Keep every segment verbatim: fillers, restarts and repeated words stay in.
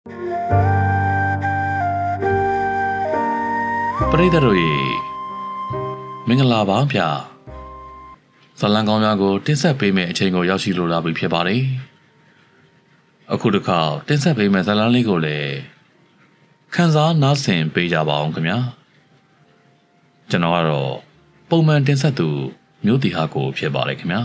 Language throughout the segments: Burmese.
ပရိသတ်တို့ရေမင်္ဂလာပါဗျာဇလံကောင်းများကိုတင်ဆက်ပေးမယ့်အချိန်ကိုရောက်ရှိလိုလာပြီဖြစ်ပါတယ်အခုတစ်ခါတင်ဆက်ပေးမယ့်ဇလံလေးကိုလည်းခန်းစားနားဆင်ပေးကြပါအောင်ခင်ဗျာကျွန်တော်ကတော့ပုံမှန်တင်ဆက်သူမျိုးတီဟာကိုဖြစ်ပါတယ်ခင်ဗျာ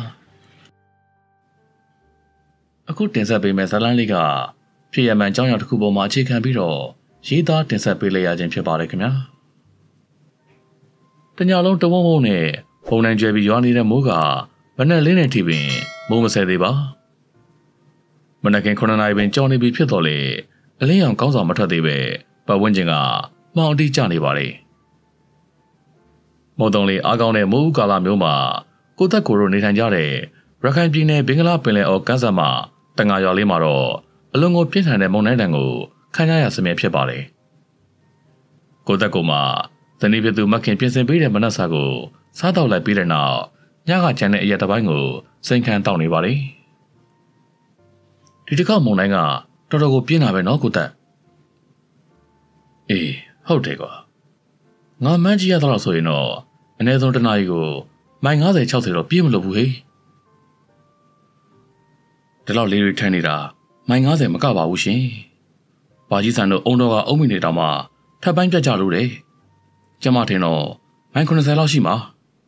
အခုတင်ဆက်ပေးမယ့်ဇလံလေးကဖြစ်ရမှန်အကြောင်းအရာတစ်ခုပေါ်မှာအခြေခံပြီးတော့ရေးသားတင်ဆက်ပေးလိုက်ရခြင်းဖြစ်ပါတယ်ခင်ဗျာတညလုံးတဝုံဝုံနဲ့ပုံနှံကျဲပြီးရွာနေတဲ့မိုးကမနဲ့လင်းနေထိပင်မိုးမဆဲသေးပါမနက်ခင်းခုနှစ်နာရီပင်ကြောင်နေပြီဖြစ်တော့လေအလင်းရောင်ကောင်းဆောင်မထွက်သေးပဲပတ်ဝန်းကျင်ကမှောင်တိကျနေပါလေမိုးတုံးလေးအားကောင်းတဲ့မိုးဦးကာလမျိုးမှာကိုသက်ကိုတို့နေထိုင်ကြတဲ့ရခိုင်ပြည်နယ်ဘင်္ဂလားပင်လယ်အော်ကမ်းစပ်မှာတငါရွာလေးမှာတော့အလွန်ကိုပြင်းထန်တဲ့မုန်တိုင်းတန်ကိုခံရရစမြဲဖြစ်ပါလေကိုသက်ကိုမှာဇနီးဖြစ်သူမခင်ပြင်ဆင်ပေးတဲ့မနက်စာကိုစားတော့လိုက်ပြီးတဲ့နောက်ညကချမ်းတဲ့အရာတစ်ပိုင်းကိုစိန်ခံတောက်နေပါလေဒီတစ်ခါမုန်တိုင်းကတော်တော်ကိုပြင်းလာပဲနော်ကိုသက်အေးဟုတ်တယ်ကွာငါမှန်းကြည့်ရတော့ဆိုရင်တော့အနည်းဆုံးတစ်နာရီကိုမိုင်၅၀ ၆၀တော့ပြည့်မလို့ဘူးဟေးဒီလောက်လေးတွေထိုင်နေတာမိုင်၅၀မကပါဘူးရှင်ဘာကြီးဆန်တို့အုံတော်ကအုံမိနေတောင်မှထပ်ပိုင်းပြတ်ကြလို့တယ်ကျမထင်တော့မိုင်၇၀လောက်ရှိမှာ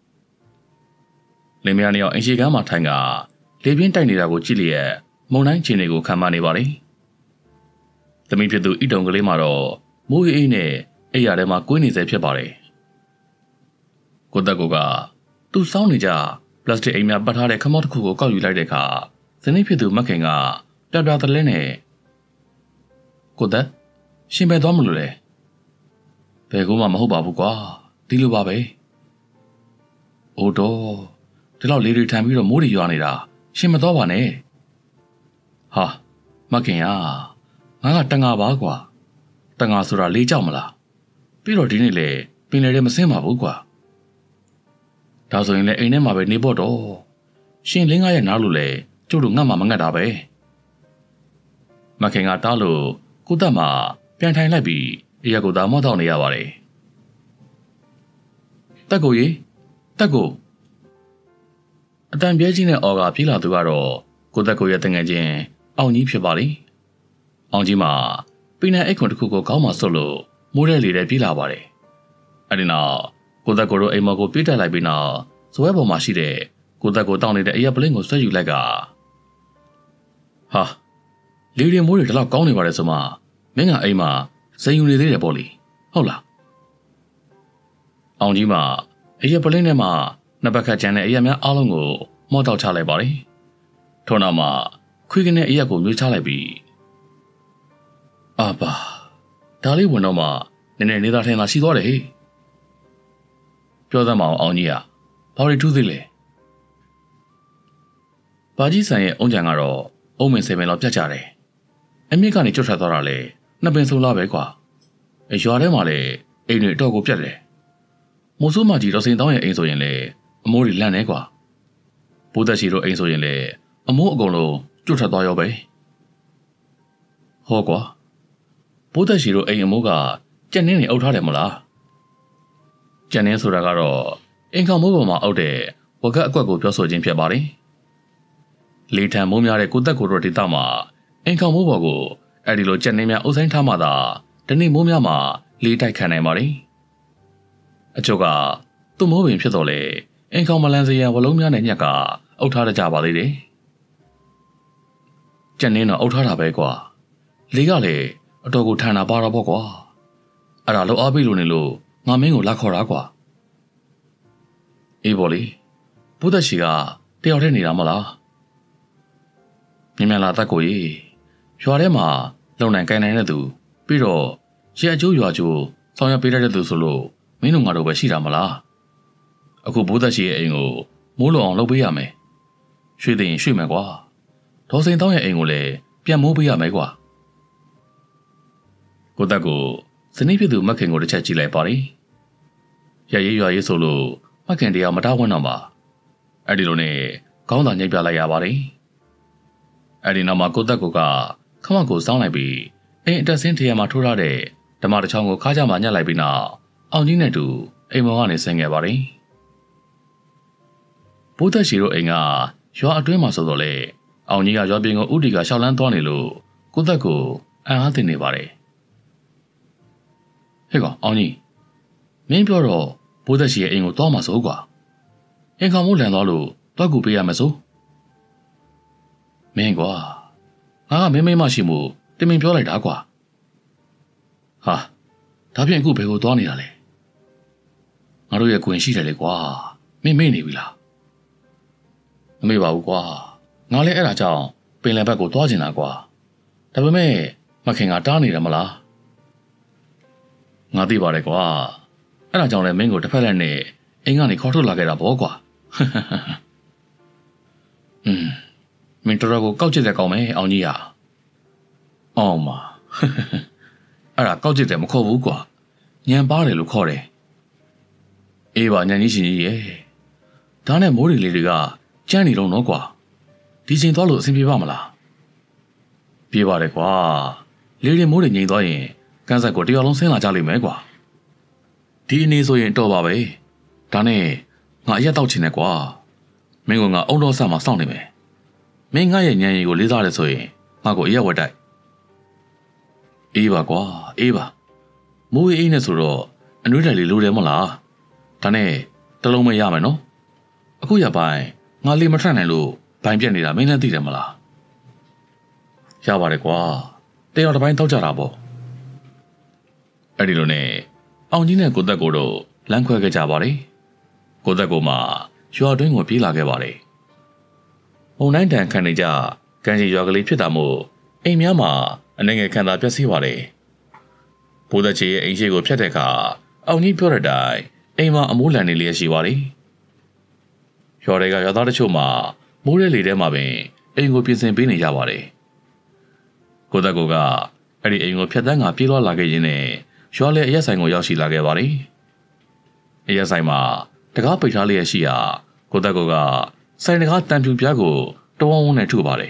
လင်မယားနှစ်ယောက်အင်ရှီကမ်းမှာထိုင်ကလေပြင်းတိုက်နေတာကိုကြည့်လျက်မုန်တိုင်းခြေနေကိုခံမနေပါလေသမီးဖြစ်သူဣတုံကလေးမှာတော့မိုးအေးနဲ့အိပ်ရာထဲမှာကွေးနေစေဖြစ်ပါတယ်ကိုသက်ကိုကသူ့စောင်းနေကြပလတ်စတစ်အိမ်များပတ်ထားတဲ့ခမောက်တစ်ခုကိုကောက်ယူလိုက်တဲ့အခါဇနီးဖြစ်သူမခင်ကပြပြတလဲနဲ့ကိုသက်ရှင်ပဲသွားမလို့လေဘယ်ကူမှမဟုတ်ပါဘူးကွာဒီလိုပါပဲအိုးတော့ဒီလောက်လေးတွေထိုင်ပြီးတော့မိုးတွေရွာနေတာရှင်မသွားပါနဲ့ဟာမခင်ရငါကတငါပါကွာတငါဆိုတာလေးကြောက်မလားပြီးတော့ဒီနေ့လေပင်လေထဲမစင်းပါဘူးကွာဒါဆိုရင်လည်းအိမ်ထဲမှာပဲနေဖို့တော့ရှင်လင်းကားရဲ့နားလို့လေကျုပ်တို့ငတ်မှမငတ်တာပဲမခင်ကတားလို့ကိုသက်မှာပြန်ထိုင်လိုက်ပြီးအရာကိုသာမော့တော့နေရပါတယ်တက်ကိုရေတက်ကိုအတန်ပြဲကြီးနဲ့အော်ကပြေးလာသူကတော့ကိုသက်ကိုရဲ့တငယ်ချင်းအောင်ကြီးဖြစ်ပါလေအောင်ကြီးမှာပိနံအိတ်ခွန်တစ်ခုကိုခေါင်းမှာဆုပ်လို့မိုးတဲ့လေထဲပြေးလာပါတယ်အဲ့ဒီနောက်ကိုသက်ကိုတို့အိမ်မော်ကိုပြေးတက်လိုက်ပြီးနောက်ဇွဲပေါ်မှာရှိတဲ့ကိုသက်ကိုတောင်းနေတဲ့အရာပလင်းကိုဆွဲယူလိုက်ကဟာလေတွေမိုးတွေဒီလောက်ကောင်းနေပါတယ်ဆိုမှမင်းကအိမ်မှာစိန်ယူနေသေးတယ်ပေါ့လေဟုတ်လားအောင်ကြီးမှာအရာပလင်းထဲမှာနှစ်ပတ်ခတ်ကျန်တဲ့အရာများအားလုံးကိုမော့တောက်ချလိုက်ပါတယ်ထို့နောက်မှာခွေးကနေအရာကိုမျိုးချလိုက်ပြီးအာပါဒါလေးဝင်တော့မှနည်းနည်းနေသားထင်သာရှိသွားတယ်ဟေ့ပြောသမ်းမအောင်အောင်ကြီးอ่ะဘာတွေထူးသေးလဲဘာကြီးဆန်ရဲ့အုံကြံကတော့အုံမင်ဆယ်ပင်လောက်ပြတ်ကြတယ်အမြင့်ကနေကျွတ်ထွက်သွားတာလေနှစ်ပင်ဆိုလားပဲကွာအရွာထဲမှာလေအိမ်တွေအတော့ကိုပြတ်တယ်မိုးဆိုးမကြီးတော့စိန်တောင်းရဲ့အိမ်ဆိုရင်လေအမိုးတွေလန့်နေကွာဘိုးသက်ချီတို့အိမ်ဆိုရင်လေအမိုးအကုန်လုံးကျွတ်ထွက်သွားရောပဲဟောကွာဘိုးသက်ချီတို့အိမ်အမိုးကကြက်နှင်းနေအုပ်ထားတယ်မလားကြက်နှင်းဆိုတာကတော့အင်ကောင်မိုးပေါ်မှာအုပ်တဲ့ဝက်ကအကွက်ကိုပြောဆိုခြင်းဖြစ်ပါတယ်လေထံမိုးများတဲ့ကိုသက်ကိုတို့ဒေသမှာအင်ကောင်မိုးပေါ်ကိုအဲ့ဒီလိုကြက်နှင်းများအုပ်ဆိုင်ထားမှသာဒီနေ့မိုးများမှာလေတိုက်ခံနိုင်ပါတယ်အချို့ကသူ့မိုးပင်ဖြစ်တော့လေအင်ကောင်မလန်စရန်ဝလုံးများနဲ့ညက်ကအုပ်ထားကြပါသေးတယ်ကြက်နှင်းတော့အုပ်ထားတာပဲကွာလေကလေအတော်ကိုထန်တာပါတော့ပေါ့ကွာအဲ့ဒါလောက်အားပေးလို့နေလို့ငါမင်းကိုလာခေါ်တာကွာအေးဘော်လေဘုဒ္ဓရှိကတယောက်တည်းနေတာမလားမြင်မြင်လာတတ်ကိုကြီးရွာထဲမှာလုံနိုင်ကိုင်နိုင်တဲ့သူပြီးတော့ရဲအကျိုးရွာကျိုးဆောင်ရွက်ပေးတတ်တဲ့သူဆိုလို့မင်းတို့ငါတို့ပဲရှိတာမလားအခုဘုဒ္ဓရှိရဲ့အိမ်ကိုမိုးလုံအောင်လုပ်ပေးရမယ်ရွှေသိရင်ရွှေမယ်ကွာဒေါ်စိန်တောင်းရဲ့အိမ်ကိုလည်းပြန်မိုးပေးရမယ်ကွာကိုသက်ကိုဇနီးဖြစ်သူမခင်ကိုတစ်ချက်ကြည့်လိုက်ပါလေရရေးရွာရေးဆိုလို့မခင်တရားမတားဝန်းတော့ပါအဲ့ဒီလိုနဲ့ခေါင်းသာညှိပြလိုက်ရပါတယ်အဲ့ဒီနောက်မှာကိုသက်ကိုကခမကိုစောင်းလိုက်ပြီးအိမ်အတက်ဆင်းထရမှာထိုးထားတဲ့ဓမ္မတစ်ချောင်းကိုခါးကြမှာညှက်လိုက်ပြီးနောက်အောင်ကြီးနဲ့တူအိမ်မောင်ကနေဆင်းခဲ့ပါတယ်ဘိုးသက်ရှိတို့အိမ်ကရွာအတွင်းမှာဆိုတော့လေအောင်ကြီးကရွာပြင်ကိုဥတီကရှောက်လန်းသွားနေလို့ကိုသက်ကိုအံ့အားသင့်နေပါတယ်ဟဲ့ကောင်အောင်ကြီးမင်းပြောတော့ဘိုးသက်ရှိရဲ့အိမ်ကိုသွားမှာစိုးကွာအိမ်ကောင်မို့လန်သွားလို့တော့ကူပေးရမယ်ဆိုမင်းကွာငါကမင်းမင်းမရှိမှုတင်မင်ပြောလိုက်တာကွာဟာဒါဖြင့်အခုဘယ်ကိုသွားနေတာလဲငါတို့ရဲ့ကွင်ရှိတယ်လေကွာမင်းမေ့နေပြီလားမမေ့ပါဘူးကွာငါလည်းအဲ့ဒါကြောင့်ပင်လယ်ဘက်ကိုသွားကျင်တာကွာဒါပေမဲ့မခင်ကတားနေတယ်မလားငါသိပါတယ်ကွာအဲ့ဒါကြောင့်လည်းမင်းကိုတစ်ဖက်လက်နဲ့အိမ်ကနေခေါ်ထုတ်လာခဲ့တာပေါ့ကွာอืมမင်းတော်တော်ကိုကောက်ကျစ်တဲ့ကောင်ပဲအောင်ကြီးဟာအောင်မအဲ့ဒါကောက်ကျစ်တယ်မခေါ်ဘူးကွာညံပါတယ်လို့ခေါ်တယ်အေးပါညံကြီးရှင်ကြီးရဲ့ဒါနဲ့မိုးရီလေးတွေကကြမ်းနေတော့နော်ကွာဒီချိန်သွားလို့အဆင်ပြေပါမလားပြေးပါတယ်ကွာလေးတွေမိုးတွေငြိမ်သွားရင်ကန်းဆက်ကိုတယောက်လုံးဆင်းလာကြလိမ့်မယ်ကွာဒီအနေဆိုရင်တော့ပါပဲဒါနဲ့ငါအရက်တောက်ချင်တယ်ကွာမင်းကငါအုံတော်ဆက်မှာစောင့်နေမယ်မင်းငါရဲ့ညံရီကိုလေးစားတယ်ဆိုရင်ငါကိုအရက်ဝက်တိုက်အေးပါကွာအေးပါမိုးအေးနဲ့ဆိုတော့အနှွေးတိုင်လေးလိုတယ်မလားဒါနဲ့တလုံးမရမယ်နော်အခုရပိုင်းငါလေးမထွက်နိုင်လို့ဘိုင်ပြက်နေတာမင်းလည်းသိတယ်မလားရပါတယ်ကွာတယောက်တစ်ပိုင်းတောက်ကြတာပေါ့အဲ့ဒီလိုနဲ့အောင်ကြီးနဲ့ကိုသက်ကိုတို့လမ်းခွဲခဲ့ကြပါတယ်ကိုသက်ကိုမှရွာတွင်းကိုပြေးလာခဲ့ပါတယ်မုံတိုင်းတန်ခံနေကြကန်းကြီးရွာကလေးဖြစ်တာမို့အိမ်များမှာအနေငယ်ခံတာပြည့်စည်ပါတယ်ဘိုးသက်ချေရဲ့အိမ်ရှိကိုဖျက်တဲ့အခါအောင်ကြီးပြောတဲ့အတိုင်းအိမ်မှာအမိုးလန်နေလျက်ရှိပါတယ်ရွာတွေကရွာသားတချို့မှာမိုးရဲလေထဲမှာပင်အိမ်ကိုပြင်ဆင်ပေးနေကြပါတယ်ကိုသက်ကိုကအဲ့ဒီအိမ်ကိုဖျက်တန်းကပြေးလွှားလာခဲ့ရင်းနဲ့ရွာလေအရက်ဆိုင်ကိုရောက်ရှိလာခဲ့ပါတယ်အရက်ဆိုင်မှာတကားပိတ်ထားလျက်ရှိရာကိုသက်ကိုကဆိုင်တကားတန်ဖြူပြားကိုတဝုံဝုံနဲ့ထုပါတယ်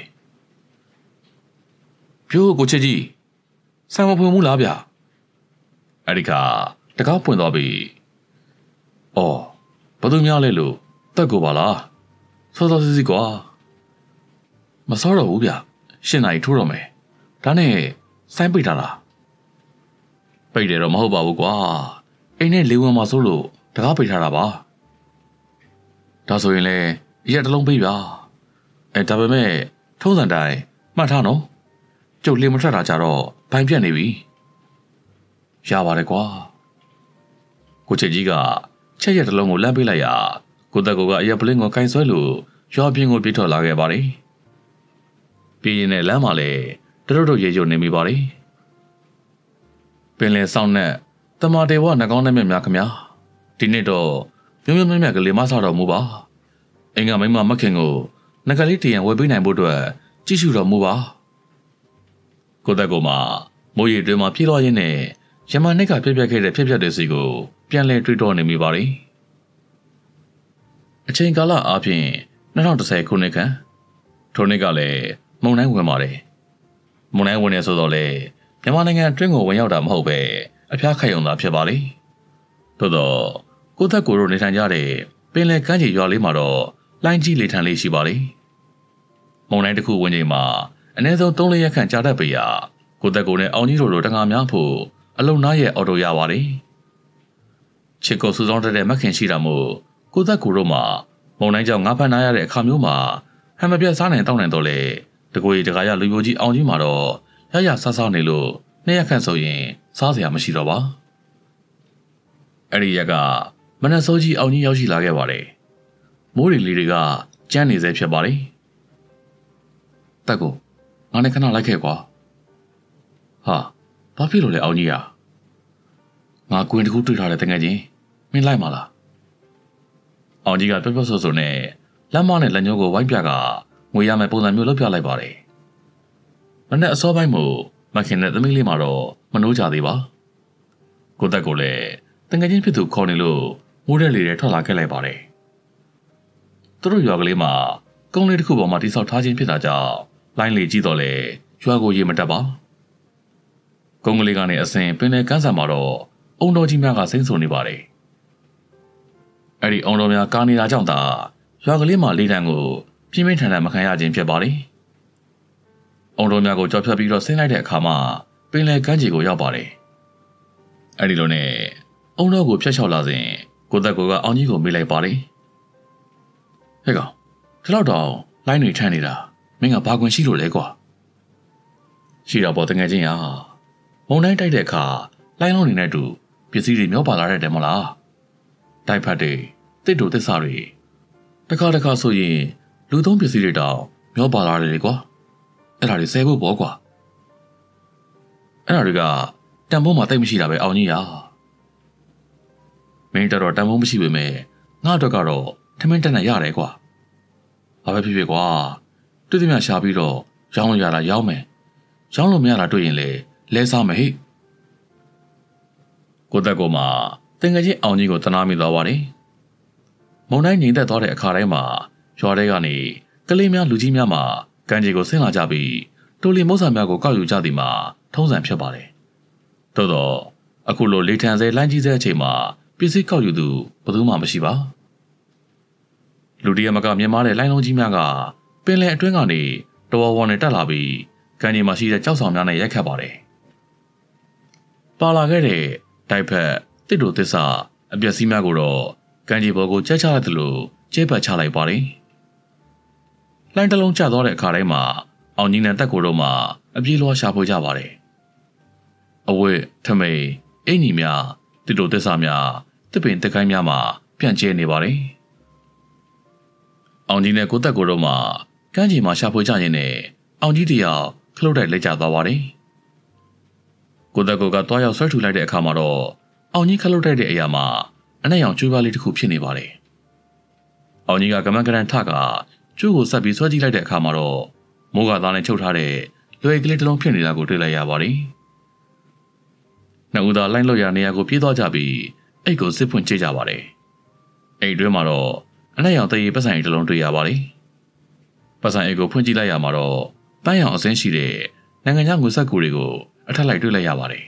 ပြိုးကိုချစ်ကြီးဆိုင်မဖွင့်ဘူးလားဗျအဲ့ဒီကတကားပွင့်သွားပြီအော်ဘာလို့များလဲလို့တက်ကိုပါလားစောစောစီစီကွာမစောတော့ဘူးဗျရှင်းနိုင်ထိုးတော့မယ်ဒါနဲ့ဆိုင်ပိတ်ထားလားပိတ်တယ်တော့မဟုတ်ပါဘူးကွာအိမ်နဲ့လေးဝင်မှာဆိုလို့တကားပိတ်ထားတာပါဒါဆိုရင်လေရက်တလုံးပေးဗျာအဲဒါပေမဲ့ထုံးစံတိုင်းမှတ်ထားနော်ကျုပ်လေးမထွက်တာကြတော့ဘိုင်ပြတ်နေပြီရပါတယ်ကွာကိုချစ်ကြီးကချက်ရက်တလုံးကိုလမ်းပေးလိုက်ရာကိုသက်ကိုကအရက်ပလင်းကိုကင်ဆွဲလို့ရွာပြင်းကိုပြေးထွက်လာခဲ့ပါတယ်ပြီးရင်လည်းလမ်းမှာလည်းတရုတ်တို့ရေရုံနေမိပါတယ်ပင်လယ်ဆောင်နဲ့တမာတေဝနှကောင်းနဲ့မြတ်များခမညာဒီနေ့တော့မျိုးမျိုးမြတ်မြတ်ကလေးမဆတော်မူပါအင်္ဂမိမမခင်ကိုငကလေးတရံဝယ်ပေးနိုင်ဖို့အတွက်ကြည့်ရှုတော်မူပါကိုသက်ကိုမှမိုးရီတွင်မှပြေးလွှားရင်းနဲ့ရမန်နှိတ်ကပြက်ပြက်ခဲ့တဲ့ဖြစ်ဖြစ်တွေစီကိုပြန်လဲတွေးတောနေမိပါတယ်အချိန်ကာလအားဖြင့်၂၀၁၀ခုနှစ်ခန့်ထိုနှစ်ကလည်းမုန်တိုင်းဝင်ပါတယ်မုန်တိုင်းဝင်နေဆိုတော့လေမြန်မာနိုင်ငံအတွင်းကိုဝင်ရောက်တာမဟုတ်ပဲအဖျားခိုက်ရုံသာဖြစ်ပါလေသို့တော့ကိုသက်ကိုတို့နေထိုင်ကြတဲ့ပင်လယ်ကမ်းခြေရွာလေးမှာတော့လိုင်းကြီးလေထန်လေးရှိပါလေမုန်တိုင်းတစ်ခုဝင်ချိန်မှာအနည်းဆုံး၃-၄ရက်ခန့်ကြာတတ်ပေရာကိုသက်ကိုနဲ့အောင်ကြီးတို့လိုတငါများဖို့အလုံနားရဲ့အော်တိုရပါတယ်ချစ်ကိုစူဆောင်းတဲ့မခင်ရှိတာမို့ကိုသက်ကိုတို့မှာမုန်တိုင်းကြောင့်ငါးဖန်နာရတဲ့အခါမျိုးမှာဟန်မပြတ်စားနိုင်တောင်းနိုင်တော့လေတကွေတကားရလူမျိုးကြီးအောင်ကြီးမှာတော့ရရဆားဆားနေလို့နှစ်ရက်ခန့်ဆိုရင်စားစရာမရှိတော့ပါအဲ့ဒီရက်ကမနက်စောကြီးအောင်ကြီးရောက်ရှိလာခဲ့ပါတယ်မိုးရီလေးတွေကကြမ်းနေစေဖြစ်ပါတယ်တက်ကိုငါနဲ့ခဏလိုက်ခဲ့ကွာဟာဘာဖြစ်လို့လဲအောင်ကြီးอ่ะငါကွင်းတစ်ခုတွေ့ထားတဲ့တကယ်ချင်းမင်းလိုက်မလားအောင်ကြီးကပြောပြောဆိုဆိုနဲ့လက်မနဲ့လက်ညှိုးကိုဝိုင်းပြကငွေရမယ်ပုံစံမျိုးလုပ်ပြလိုက်ပါတယ်မနေ့အစောပိုင်းမို့မခင်နဲ့သမီးလေးမှာတော့မနှိုးကြသေးပါကိုသက်ကိုလည်းတကယ်ချင်းဖြစ်သူခေါ်နေလို့မိုးတဲ့လေတွေထွက်လာခဲ့လိုက်ပါတယ်သူတို့ရွာကလေးမှာကုန်းလေးတစ်ခုပေါ်မှာတိဆောက်ထားခြင်းဖြစ်တာကြောင့်လိုင်းလေကြီးတော့လေရွာကိုရေမတက်ပါကုန်းကလေးကနေအစဉ်ပင်လယ်ကမ်းစပ်မှာတော့အုံတော်ကြီးများကစိမ့်ဆူနေပါတယ်။အဲ့ဒီအုံတော်များကားနေတာကြောင့်သာရွာကလေးမှာလေးတန်းကိုပြင်းပြင်းထန်ထန်မခံရခြင်းဖြစ်ပါတယ်။အုံတော်များကိုကြော်ဖြတ်ပြီးတော့ဆင်းလိုက်တဲ့အခါမှာပင်လယ်ကမ်းခြေကိုရောက်ပါတယ်။အဲ့ဒီလိုနဲ့အုံတော်ကိုဖျက်လျှောက်လာစဉ်ကိုသက်ကိုကအောင်ကြီးကိုမေးလိုက်ပါတယ်။ဟဲ့ကောင်ဒီလောက်တော့လိုင်းတွေထမ်းနေတာမင်းကဘာခွင့်ရှိလို့လဲကွာ။ရှိတော့ပေါ်တငယ်ချင်းဟာမုံတိုင်းတိုက်တဲ့အခါလိုင်းလုံးနေနဲ့တူပစ္စည်းတွေမျောပါလာတဲ့တယ်မလား။တိုက်ဖက်တွေတစ်တူတစ်ဆတွေတခါတခါဆိုရင်လူသုံးပစ္စည်းတွေတောင်မျောပါလာတယ်လေကွာ။အဲ့ဒါတွေဆဲဖို့ပေါ့ကွာ။အဲ့ဒါတွေကတန်ဖိုးမှတိတ်မရှိတာပဲအောင်ကြီးဟာမင်းတော်တော်တန်ဖိုးမရှိပေမဲ့ငါ့အတွက်ကတော့ထမင်းတက်နိုင်ရတယ်ကွာဘာပဲဖြစ်ဖြစ်ကွာတွေ့သမျှရှာပြီးတော့ရောင်းလို့ရတာရောင်းမယ်ရောင်းလို့မရတာတွေ့ရင်လေလဲစားမယ်ဟိကိုသက်ကိုမှတင်ငယ်ချင်းအောင်ကြီးကိုတနာမိသွားပါတယ်မုံတိုင်းငြိမ်သက်သွားတဲ့အခါတိုင်းမှာရွာထဲကနေကလေးများလူကြီးများမှာကံကြီးကိုဆင်းလာကြပြီးတိုလီမုတ်ဆာများကိုကောက်ယူကြသည်မှာထုံးစံဖြစ်ပါတယ်သို့တော့အခုလိုလေထန်စဲလိုင်းကြီးစဲအချိန်မှာပစ္စည်းကောက်ယူသူဘယ်သူမှမရှိပါလူတရမကမြင်မာတဲ့လိုင်းလုံးကြီးများကပင်လယ်အတွင်းကနေတော်ဝေါ်နဲ့တက်လာပြီးကံကြီးမှာရှိတဲ့ကြောက်ဆောင်များနဲ့ရိုက်ခတ်ပါတယ်ပါလာခဲ့တဲ့တိုက်ဖက်တစ်တို့သစ္စာအပြက်စီးများကိုတော့ကံကြီးဘော်ကိုကြက်ချလိုက်သလိုကျဲပတ်ချလိုက်ပါတယ်လိုင်းတစ်လုံးကျသွားတဲ့အခါတိုင်းမှာအောင်ကြီးနဲ့တက်ကိုတို့မှအပြေးလွှားရှာဖွေကြပါတယ်အဝတ်ထမိန်အင်ကြီးများတစ်တို့သစ္စာများတစ်ပင်တက်ကိုင်းများမှာပြန့်ကျဲနေပါတယ်အောင်ကြီးနဲ့ကိုတက်ကိုတို့မှကမ်းခြေမှာရှာဖွေကြရင်နဲ့အောင်ကြီးတယောက်ခလုတ်တိုက်လိုက်ကြသွားပါတယ်ကိုတက်ကိုကတွားရောက်ဆွဲထူလိုက်တဲ့အခါမှာတော့အောင်ကြီးခလုတ်တိုက်တဲ့အရာမှာအနက်ရောင်ကျွေးပါလေးတစ်ခုဖြစ်နေပါတယ်အောင်ကြီးကကမန်းကရန်ထကကျိုးကိုဆက်ပြီးဆွဲကြည့်လိုက်တဲ့အခါမှာတော့မိုးကသားနဲ့ချုပ်ထားတဲ့လွယ်ကလေးတစ်လုံးဖြစ်နေတာကိုတွေ့လိုက်ရပါတယ်နှစ်ဦးသာလိုင်းလွတ်ရနေရာကိုပြေးသွားကြပြီးအိတ်ကိုစစ်ဖွင့်ကြည့်ကြပါတယ်အိတ်တွင်းမှာတော့အနက်ရောင်တရေပတ်ဆိုင်တစ်လုံးတွေ့ရပါတယ်ပတ်ဆိုင်အိတ်ကိုဖွင့်ကြည့်လိုက်ရမှာတော့ပန်းရောင်အစင်းရှိတဲ့နိုင်ငံခြားငွေဆက်ကူတွေကိုအထက်လိုက်တွေ့လိုက်ရပါတယ်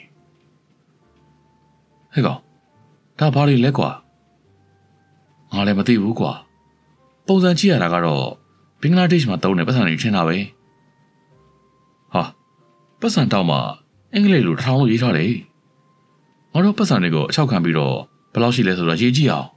ဟဲ့ကောင်ဒါဘာတွေလဲကွာငါလည်းမသိဘူးကွာပုံစံကြည့်ရတာကတော့ဘင်္ဂလားဒေ့ရှ်မှာတုံးတဲ့ပတ်စံတွေထင်တာပဲဟာပတ်စံတောက်မှာအင်္ဂလိပ်လိုတစ်ထောင်လို့ရေးထားတယ်ငါတို့ပတ်စံတွေကိုအချောက်ခံပြီးတော့ဘယ်လောက်ရှိလဲဆိုတော့ရေးကြည့်အောင်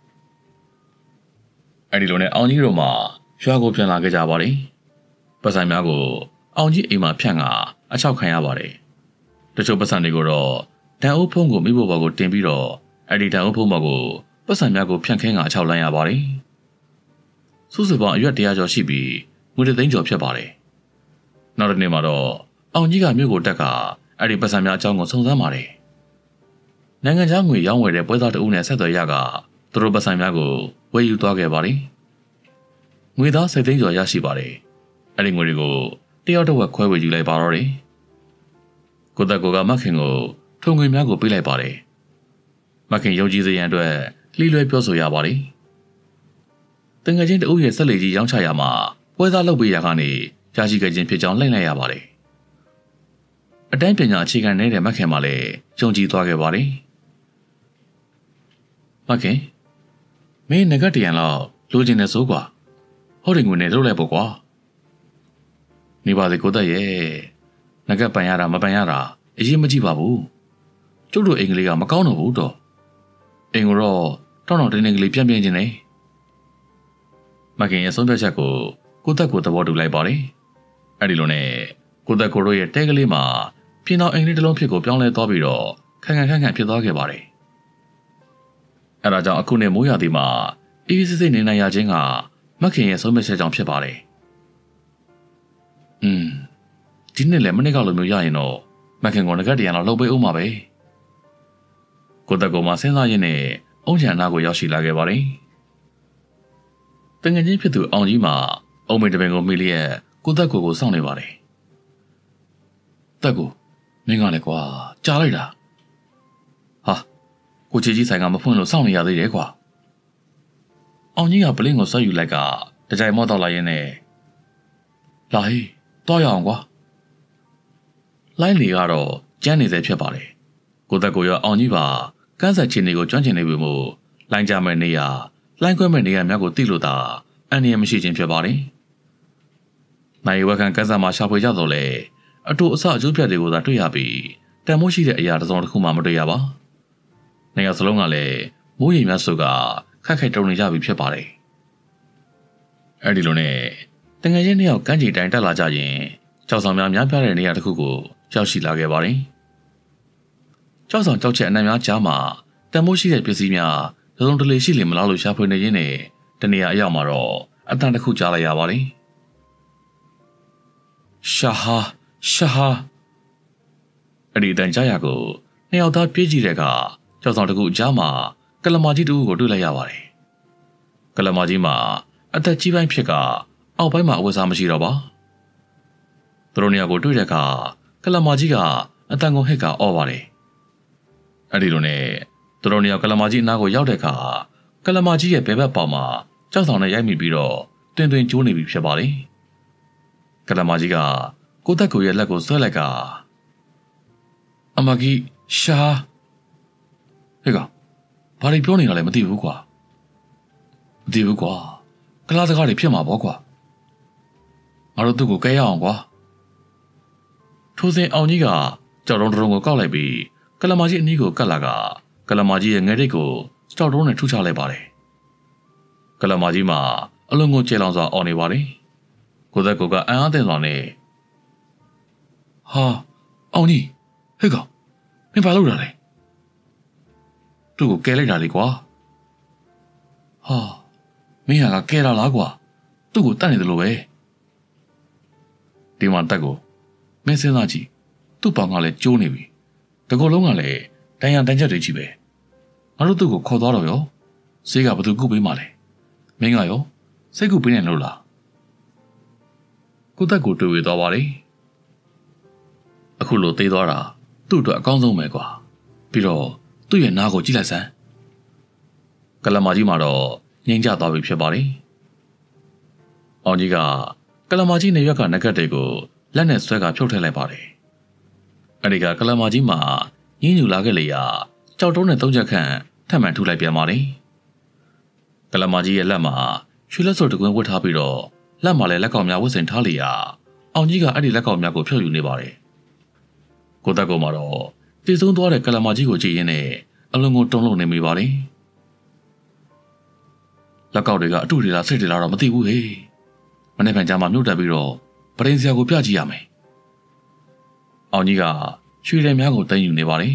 အဲ့ဒီလိုနဲ့အောင်ကြီးတို့မှရွာကိုပြန်လာခဲ့ကြပါတယ်ပတ်စံများကိုအောင်ကြီးအိမ်မှာဖြန့်ကအချောက်ခံရပါတယ်တချို့ပတ်စံတွေကိုတော့တန်အုပ်ဖုံးကိုမိဖို့ဘော်ကိုတင်ပြီးတော့အဲ့ဒီတန်အုပ်ဖုံးဘော်ကိုပတ်စံများကိုဖြန့်ခင်းကအချောက်လန်းရပါတယ်စုစုပေါင်းအရွက်တရားကျော်ရှိပြီးငွေတစ်သိန်းကျော်ဖြစ်ပါတယ်နောက်တစ်နေ့မှာတော့အောင်ကြီးကမြို့ကိုတက်ကအဲ့ဒီပတ်စံများအကြောင်းကိုစုံစမ်းပါတယ်နိုင်ငံခြားငွေရောင်းဝယ်တဲ့ပွဲစားတအုပ်နဲ့ဆက်သွယ်ရကသူတို့ပတ်စံများကိုဝယ်ယူသွားခဲ့ပါတယ်ငွေသားစိတ်သိန်းကျော်ရရှိပါတယ်အဲ့ဒီငွေတွေကိုတယောက်တစ်ဝက်ခွဲဝေယူလိုက်ပါတော့တယ်ကိုသက်ကိုကမခင်ကိုထုံငွေများကိုပေးလိုက်ပါတယ်မခင်ယုံကြည်စေရန်အတွက်လှီလွဲပြောဆိုရပါတယ်တငယ်ချင်းတအုပ်ရဲ့ဆက်လေကြီးရောင်းချရမှာပွဲစားလုပ်ပေးရကနေရရှိခဲ့ခြင်းဖြစ်ကြောင်းလှည့်လိုက်ရပါတယ်အတိုင်းပညာအခြေခံနေတဲ့မခင်မှလည်းယုံကြည်သွားခဲ့ပါတယ်မခင်မင်းငကတ်တရံလောက်လိုချင်တယ်ဆိုကွာဟောဒီငွေနဲ့လုပ်လိုက်ပေါ့ကွာနေပါစေကိုသက်ရဲ့ငကတ်ပန်ရတာမပန်ရတာအရေးမကြီးပါဘူးကျုပ်တို့အင်္ဂလိပ်ကမကောင်းတော့ဘူးတော့အင်္ဂတော့တောင်းတောင်းတင်းတင်းကလေးပြန့်ပြန့်ချင်းနေမခင်ရဲ့ဆုံးဖြတ်ချက်ကိုကိုသက်ကိုသဘောတူလိုက်ပါတယ်အဲ့ဒီလိုနဲ့ကိုသက်ကိုတို့ရဲ့တဲကလေးမှာပြင်းတော်အင်္ဂလိပ်တစ်လုံးဖြစ်ကိုပြောင်းလဲသွားပြီးတော့ခန့်ခန့်ခန့်ခန့်ဖြစ်သွားခဲ့ပါတယ်အဲ့ဒါကြောင့်အခုနှစ်မိုးရာသီမှာအေးစစ်စစ်နေနိုင်ရခြင်းကမခင်ရဲ့ဆုံးဖြတ်ချက်ကြောင့်ဖြစ်ပါတယ်อืมဒီနေ့လည်းမနေ့ကလိုမျိုးရရင်တော့မခင်ကငကတ်တရံတော့လှုပ်ပေးဦးမှာပဲကိုသက်ကိုမှစဉ်းစားရင်းနဲ့အုံးချန်နာကိုရောက်ရှိလာခဲ့ပါတယ်တငယ်ချင်းဖြစ်သူအောင်ကြီးမှာအုံးမိန်တပင်ကိုမိလျက်ကိုသက်ကိုကိုစောင့်နေပါတယ်သက်ကိုမင်းကလည်းကွာကြားလိုက်တာဟာကိုချီကြီးဆိုင်ကမဖွင့်လို့စောင့်နေရသေးတယ်ကွာအောင်ကြီးကပလင်းကိုဆွဲယူလိုက်ကတကြိုင်မော့တော့လာရင်းနဲ့လာဟေးတော့ရအောင်ကွာလိုင်းလီကတော့ကျန်းနေစေဖြစ်ပါတယ်ကိုသက်ကိုရောအောင်ကြီးပါကန်းဆက်ချင်းတွေကိုကျွမ်းကျင်နေပြီမို့လိုင်းကြမဲ့နေရလိုင်းခွဲမဲ့နေရများကိုသိလို့သာအန်ရမရှိခြင်းဖြစ်ပါတယ်နိုင်ဝက်ခံကန်းဆက်မှာရှာဖွေကြတော့လေအတူအဆအကျိုးပြတ်တွေကိုသာတွေ့ရပြီးတန်မိုးရှိတဲ့အရာတစ်စုံတစ်ခုမှမတွေ့ရပါနေရာစလုံးကလည်းမိုးရိမ်များစုကခက်ခက်တုံနေကြပြီဖြစ်ပါတယ်အဲ့ဒီလိုနဲ့တငယ်ချင်းနှစ်ယောက်ကန်းကြီးတိုင်းတက်လာကြရင်ကြောက်ဆောင်များများပြတဲ့နေရာတစ်ခုကိုရောက်ရှိလာခဲ့ပါတယ်ကြောက်ဆောင်ကြောက်ချက်အနံ့များကြားမှာတန်မိုးရှိတဲ့ပစ္စည်းများသုံးစုံတလေရှိလေမလားလို့ရှာဖွေနေရင်းနဲ့တနေရာအရောက်မှာတော့အတန်တစ်ခုကြားလိုက်ရပါတယ်ရှာဟာရှာဟာအဲ့ဒီတန်ကြားရကိုနှစ်ယောက်သားပြေးကြည့်တဲ့အခါကြောက်ဆောင်တစ်ခုကြားမှာကလမာကြီးတူကိုတွေ့လိုက်ရပါတယ်ကလမာကြီးမှာအသက်ကြီးပိုင်းဖြစ်ကအောက်ပိုင်းမှာအဝတ်စားမရှိတော့ပါသူတို့နှစ်ယောက်ကိုတွေ့တဲ့အခါကလမာကြီးကအတန်ကုန်ဟစ်ကအော်ပါတယ်အဲ့ဒီလိုနဲ့သူတို့နှစ်ယောက်ကလမာကြီးအနားကိုရောက်တဲ့အခါကလမာကြီးရဲ့ဘဲဘက်ပေါင်မှာကြောက်ဆောင်နဲ့ရိုက်မိပြီးတော့တွင်တွင်ကျိုးနေပြီဖြစ်ပါတယ်ကလမာကြီးကကိုသက်ကိုရဲ့လက်ကိုဆွဲလိုက်ကအမကြီးရှာဟဲ့ကဘာတွေပြောနေတာလဲမသိဘူးကွာမသိဘူးကွာကလားစကားတွေဖြစ်မှာပေါ့ကွာငါတို့သူ့ကိုကဲရအောင်ကွာထိုစဉ်အောင်ကြီးကကြောက်တုံးတုံးကိုကောက်လိုက်ပြီးကလမာကြီးအနီးကိုကတ်လာကကလမာကြီးရဲ့ငယ်ရိတ်ကိုကြောက်တုံးနဲ့ထုချလိုက်ပါတယ်ကလမာကြီးမှာအလုံးကိုကျဲလောင်စွာအော်နေပါတယ်ကိုသက်ကိုကအံ့အားသင့်စွာနဲ့ဟာအောင်ကြီးဟဲ့ကောင်မင်းဘာလုပ်တာလဲသူ့ကိုကဲလိုက်တာလေကွာဟာမင်းဟာကကဲတာလားကွာသူ့ကိုတတ်နေတယ်လို့ပဲဒီမှာတက်ကိုမင်းစဉ်းစားကြည့်သူ့ပေါင်ကလည်းကျိုးနေပြီတကောလုံးကလည်းတန်ရန်တန်ချက်တွေကြီးပဲငါတို့သူ့ကိုခေါ်သွားတော့ရောဆေးကဘသူကုပေးမှလဲမင်းကရောစိတ်ကုပေးနိုင်လို့လားကိုသက်ကိုတွေ့ဝေသွားပါလေအခုလိုသေးသွားတာသူ့အတွက်အကောင်းဆုံးပဲကွာပြီးတော့သူ့ရဲ့နားကိုကြည့်လိုက်စမ်းကလမာကြီးမှာတော့ငြိမ်ကျသွားပြီဖြစ်ပါလေအောင်ကြီးကကလမာကြီးနေရွက်ကနဂတ်တွေကိုလက်နဲ့ဆွဲကဖြုတ်ထည့်လိုက်ပါတယ်အဲ့ဒီကကလမာကြီးမှာညင်းညူလာခဲ့လေရာကြောက်တုံးနဲ့သုံးချက်ခန့်ထပ်မံထူလိုက်ပြန်ပါလေကလမာကြီးရဲ့လက်မှာရွှေလက်စော်တကွင်းဝတ်ထားပြီးတော့လက်မှာလည်းလက်ကောင်များဝတ်ဆင်ထားလေရာအောင်ကြီးကအဲ့ဒီလက်ကောင်များကိုဖြုတ်ယူနေပါတယ်ကိုသက်ကောင်မှာတော့တည်ဆုံးသွားတဲ့ကလမာကြီးကိုကြည့်ရင်းနဲ့အလုံးကိုတုံးလုံးနေမိပါလေလက်ကောက်တွေကအတူတွေလားစိတ်တွေလားတော့မသိဘူးဟေးမနေ့ကကြာမှမြုပ်တက်ပြီးတော့ပရင်စရာကိုပြကြည့်ရမယ်အောင်ကြီးကရွှေတယ်များကိုတင်ယူနေပါလေ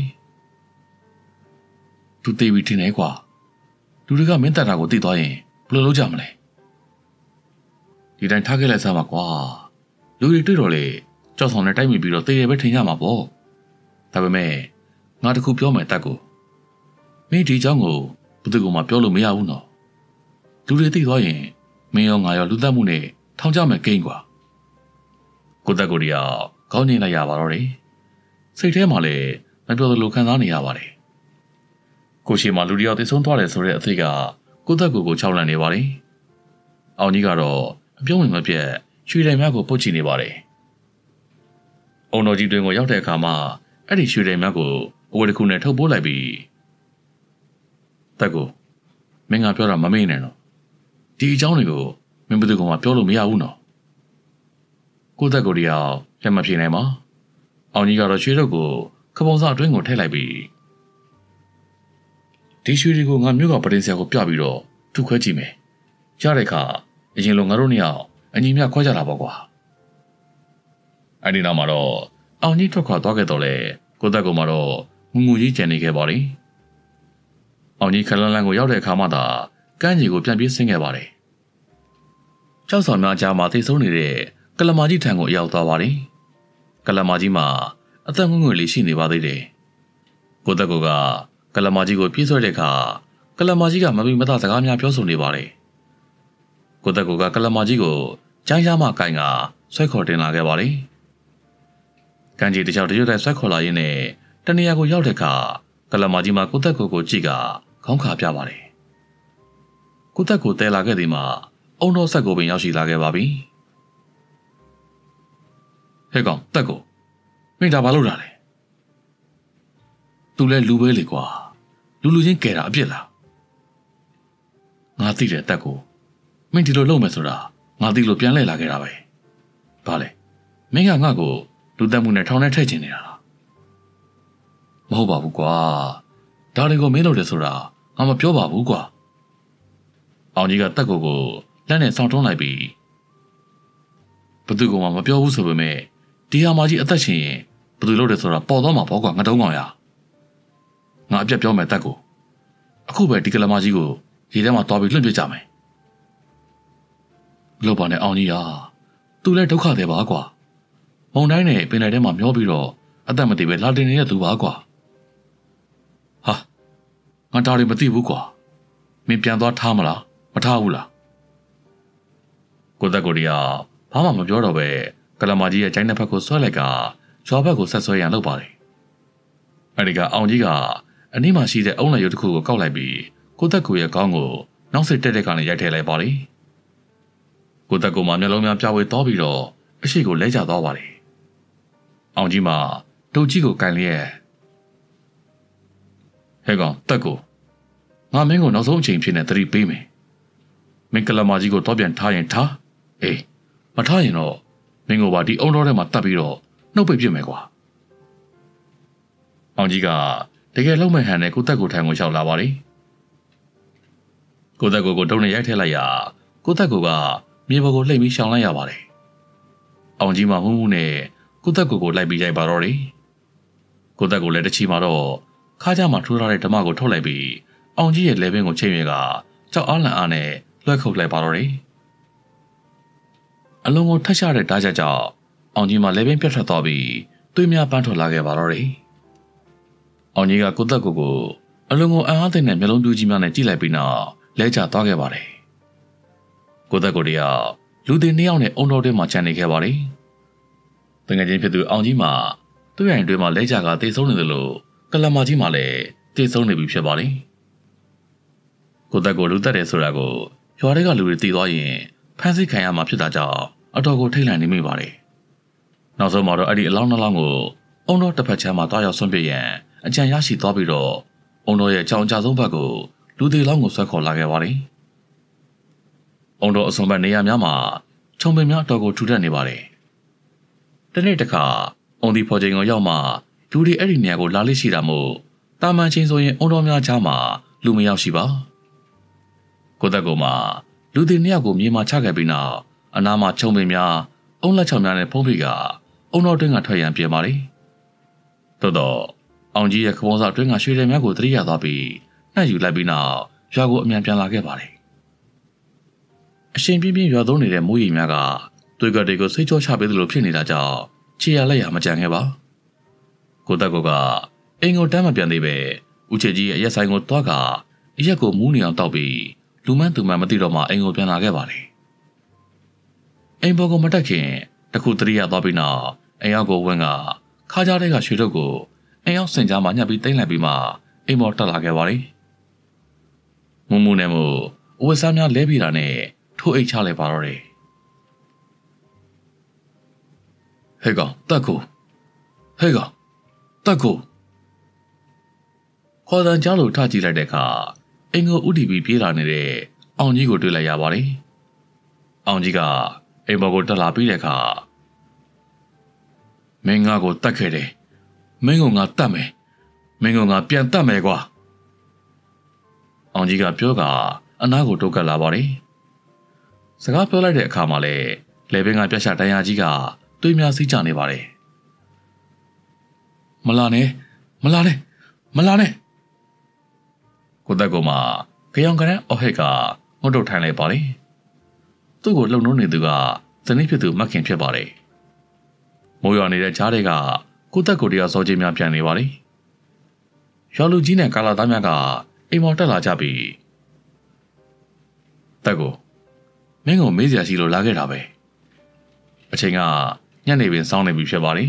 သူသေးပြီးထင်နေကွာလူတွေကမင်းတက်တာကိုသိသွားရင်ဘယ်လိုလုပ်ကြမလဲဒီတိုင်းထားခဲ့လိုက်စမ်းပါကွာလူတွေတွေ့တော့လေကြောက်ဆောင်နဲ့တိုက်မိပြီးတော့သေတယ်ပဲထင်ကြမှာပေါ့ဒါပေမဲ့ငါတခုပြောမယ်တက်ကိုမင်းဒီเจ้าကိုဘယ်သူမှပြောလို့မရဘူးနော်လူတွေသိသွားရင်မင်းရောငါရောလူသက်မှုနဲ့ထောင်ကြမယ်ကိန်းကွာကိုတက်ကိုရီကခေါင်းငိမ့်လိုက်ရပါတော့တယ်စိတ်ထဲမှာလည်းမပြောသလိုခံစားနေရပါတယ်ကိုရှိမှလူတယောက်သိဆုံးသွားတယ်ဆိုတဲ့အသိကကိုသက်ကိုကိုခြောက်လန့်နေပါတယ်အောင်ကြီးကတော့အပြုံးဝင်မပြတ်ရွှေတိုင်များကိုပုတ်ချနေပါတယ်အုံတော်ကြီးတွင်ကိုရောက်တဲ့အခါမှာအဲ့ဒီရွှေတိုင်များကိုအဝတ်တစ်ခုနဲ့ထုတ်ပိုးလိုက်ပြီးတက်ကိုမင်းကပြောတာမမေ့နဲ့တော့ဒီအကြောင်းတွေကိုမင်းဘယ်သူကမှပြောလို့မရဘူးနော်ကိုသက်ကိုတရားလက်မပြေနိုင်ပါအောင်ကြီးကတော့ရွှေထုတ်ကိုခပုံစအတွင်းကိုထည့်လိုက်ပြီးဒီရွှေတွေကိုငါမျိုးကပတင်းဆရာကိုပြပြီးတော့ထုခွဲကြည့်မယ်ကြားတဲ့အခါအရင်လိုငါတို့နှစ်ယောက်အညီမျှခွဲကြတာပေါ့ကွာအဲ့ဒီနောက်မှာတော့အောင်ကြီးထွက်ခွာသွားခဲ့တော့လေကိုသက်ကိုမှတော့ငူငူကြီးကြံနေခဲ့ပါလေအောင်ကြီးခလန်းလန်းကိုရောက်တဲ့အခါမှသာကန်းကြီးကိုပြန်ပြေးဆင်းခဲ့ပါတယ်ကြောက်ဆောင်များကြားမှာသိဆုံးနေတဲ့ကလမာကြီးထံကိုရောက်သွားပါတယ်ကလမာကြီးမှာအသက်ငွေ့ငွေ့လေးရှိနေပါသေးတယ်ကိုသက်ကိုကကလမာကြီးကိုပြေးဆွဲတဲ့အခါကလမာကြီးကမပီမသားစကားများပြောဆိုနေပါတယ်ကိုသက်ကိုကကလမာကြီးကိုကျန်းရမကိုင်ကဆွဲခေါ်တင်လာခဲ့ပါတယ်ကန်းကြီးတခြားတရွတ်တိုင်းဆွဲခေါ်လာရင်းနဲ့တနေရာကိုရောက်တဲ့အခါကလမာကြီးမှာကိုသက်ကိုကိုကြည့်ကခေါင်းခါပြပါတယ်ကိုသက်ကိုတဲလာခဲ့သည်မှာအုံတော်ဆက်ကိုပင်ရောက်ရှိလာခဲ့ပါပြီဟဲ့ကောင်တက်ကိုမင်းဒါဘာလုပ်တာလဲသူလဲလူပဲလေကွာလူလူချင်းကဲတာအပြစ်လားငါသိတဲ့အတက်ကိုမင်းဒီလိုလုပ်မယ်ဆိုတာငါသိလို့ပြန်လှည့်လာခဲ့တာပဲဘာလဲမင်းကငါ့ကိုလူတက်မှုနဲ့ထောင်ထဲထည့်ချင်နေတာလားမဟုတ်ပါဘူးကွာဒါတွေကိုမင်းလုပ်တယ်ဆိုတာငါမပြောပါဘူးကွာအောင်ကြီးကတက်ကိုကိုလက်နဲ့ဆောင်းတွန်းလိုက်ပြီးဘသူကမှမပြောဘူးဆိုပေမဲ့ဒီဟာမကြီးအသက်ရှင်ရင်ဘသူလုပ်တယ်ဆိုတာပေါ်တော့မှာပေါ့ကွာငါတုံးကောင်ရငါအပြတ်ပြောမယ်တက်ကိုအခုပဲဒီကလမကြီးကိုရေထဲမှာတွားပြီးလွှင့်ပြကြမယ်လို့ပါနဲ့အောင်ကြီးဟာသူလည်းဒုက္ခတွေပါကွာမုံတိုင်းနဲ့ပင်လယ်ထဲမှာမျောပြီးတော့အသက်မတည်ပဲလာတင်နေတဲ့သူပါကွာဟာငါတားရီမသိဘူးကွာမင်းပြန်သွားထားမလားမထားဘူးလားကိုတက်ကိုရီယာဘာမှမပြောတော့ပဲကလမကြီးရဲ့ကျိုင်းတစ်ဖက်ကိုဆွဲလိုက်ကရွာဘက်ကိုဆက်ဆွဲရန်လုပ်ပါတယ်အဲဒီကအောင်ကြီးကအနည်းမှရှိတဲ့အုံးလက်ရုပ်တစ်ခုကိုကောက်လိုက်ပြီးကိုတက်ကိုရဲ့ခေါင်းကိုနောက်စစ်တက်တက်ကနေရိုက်ထည့်လိုက်ပါတယ်ကိုတက်ကိုမှမျက်လုံးများပြဝေသွားပြီးတော့အရှိကိုလဲကျသွားပါတယ်အောင်ကြီးမှာတုတ်ကြီးကိုကန်လျက်ဟဲ့ကောင်တက်ကိုငါမင်းကိုနောက်ဆုံးအချိန်ဖြစ်နေသတိပေးမယ်မင်းကလမကြီးကိုတော့ပြန်ထားရင်ထားအေးမထားရင်တော့မင်းကိုပါဒီအုံတော်ထဲမှာတတ်ပြီးတော့နှုတ်ပိတ်ပြစ်မယ်ကွာအောင်ကြီးကတကယ်လုံးမဲ့ဟန်နဲ့ကိုတက်ကိုထိုင်ကိုလျှောက်လာပါလေကိုတက်ကိုကိုတုံးနဲ့ရိုက်ထည့်လိုက်ရာကိုတက်ကိုကမြေပေါ်ကိုလှိမ့်ပြီးရှောင်လိုက်ရပါတယ်အောင်ကြီးမှမှုမှုနဲ့ကိုတက်ကိုကိုလိုက်ပြီးရိုက်ပါတော့တယ်ကိုတက်ကိုလည်းတချီမှာတော့ခါးကြမှာထိုးထားတဲ့ဓမ္မကိုထုတ်လိုက်ပြီးအောင်ကြီးရဲ့လေပင်ကိုချိန်ရွေကကြောက်အားလန့်အားနဲ့လွှဲခုတ်လိုက်ပါတော့တယ်အလုံးကိုထက်ရှာတဲ့ဓာတ်ချက်ကြောင့်အောင်ကြီးမှလေပင်ပြတ်ထွက်သွားပြီးသွေးများပန်းထွက်လာခဲ့ပါတော့တယ်အောင်ကြီးကကိုတက်ကိုကိုအလုံးကိုအံ့အားသင့်တဲ့မျက်လုံးပြူးကြီးများနဲ့ကြည့်လိုက်ပြီးနောက်လဲကျသွားခဲ့ပါတယ်ကိုတက်ကိုတယောက်လူတွေနှစ်ယောက်နဲ့အုံတော်ထဲမှာခြံနေခဲ့ပါတယ်တငယ်ချင်းဖြစ်သူအောင်ကြီးမှသူ့ရိုင်တွင်မှာလဲကျကတေဆုံးနေတယ်လို့ကလမကြီးမှလည်းတေဆုံးနေပြီဖြစ်ပါတယ်ကိုတက်ကိုလူတက်တယ်ဆိုတာကိုရွာတွေကလူတွေသိသွားရင်ဖမ်းဆီးခံရမှာဖြစ်တာကြောင့်အတော်ကိုထိတ်လန့်နေမိပါတယ်နောက်ဆုံးမှာတော့အဲ့ဒီအလောင်းနှလောင်းကိုအုံတော်တစ်ဖက်ချမ်းမှာတွားရောက်ဆွန့်ပစ်ရန်အကြံရရှိသွားပြီးတော့အုံတော်ရဲ့ကြောင်ကြဆုံးဘက်ကိုလူတွေလောင်းကိုဆွဲခေါ်လာခဲ့ပါတယ်အုံတော်အစွန်ဘက်နေရာများမှာခြုံပင်များအတော်ကိုထူထပ်နေပါတယ်တနေ့တစ်ခါအုံဒီဖော်ချိန်ကိုရောက်မှလူတွေအဲ့ဒီနေရာကိုလာလိရှိတာမို့တာမန်ချင်းဆိုရင်အုံတော်များချားမှာလူမရောက်ရှိပါကိုတက်ကိုမှလူတွေနှစ်ယောက်ကိုမြေမှာချခဲ့ပြီးနောက်အနားမှာခြုံပင်များအုံလက်ချောင်များနဲ့ဖုံးဖိကအုံတော်တွင်းကထွက်ရန်ပြင်ပါလေသို့တော့အောင်ကြီးရဲ့ခပုံးစားတွင်းကရွှေတယ်များကိုတရိယာသွားပြီးနှက်ယူလိုက်ပြီးနောက်ရွာကိုအမြန်ပြန်လာခဲ့ပါတယ်အရှင်ပြင်းပြင်းရွာသုံးနေတဲ့မိုးရီများကသွေးကတွေကိုဆိတ်ကြောချပေးသလိုဖြစ်နေတာကြောင့်ခြေရလက်ရမကြံခဲ့ပါကိုတက်ကိုကအင်ကိုတမ်းမပြန်သေးပဲဦးချေကြီးရဲ့ရက်ဆိုင်ကိုတွားကအရက်ကိုမူးနေအောင်တောက်ပြီးလူမန်းသူမန်းမသိတော့မှအင်ကိုပြန်လာခဲ့ပါတယ်အိမ်ပေါ်ကိုမတက်ခင်တခုတရိယာသွားပြီးနောက်အိမ်ရောက်ကိုဝင်ကခါးကြားတဲ့ကရွှေထုတ်ကိုအိမ်ရောက်စင်ကြားမှာညှပ်ပြီးတင်းလိုက်ပြီးမှအိမ်ပေါ်တက်လာခဲ့ပါတယ်မူးမူးနဲ့မို့အဝတ်စားများလဲပြီးတာနဲ့ထိုးအိတ်ချလိုက်ပါတော့တယ်ဟဲ့ကောင်တက်ကိုဟဲ့ကောင်တက်ကိုခေါ်တန်ကြားလို့ထကြည့်လိုက်တဲ့အခါအင်ကိုဥတီပြီးပြေးလာနေတဲ့အောင်ကြီးကိုတွေ့လိုက်ရပါတယ်အောင်ကြီးကအိမ်ပေါ်ကိုတက်လာပြီးတဲ့အခါမင်းငါကိုတတ်ခဲ့တယ်မင်းကငါတတ်မယ်မင်းကငါပြန်တတ်မယ်ကွာအောင်ကြီးကပြောကအနားကိုတုတ်ကပ်လာပါတယ်စကားပြောလိုက်တဲ့အခါမှာလည်းလေပင်ကပြတ်ချတရားကြီးကတွေးများစီးကြနေပါတယ်မလာနဲ့မလာနဲ့မလာနဲ့ကိုတက်ကောင်မှကြောင်ကရန်အော်ဟက်ကငုတ်တုတ်ထိုင်လိုက်ပါလေသူ့ကိုလှုပ်နှုံးနေသူကဇနီးဖြစ်သူမခင်ဖြစ်ပါတယ်မိုးရွာနေတဲ့ကြားတွေကကိုတက်ကိုတရားစောချင်းများပြန်နေပါလေရွာလူကြီးနဲ့ကာလာသားများကအိမ်မော်တက်လာကြပြီတက်ကိုမင်းကိုမေးစရာရှိလို့လာခဲ့တာပဲအချိန်ကညနေပင်စောင်းနေပြီဖြစ်ပါလေ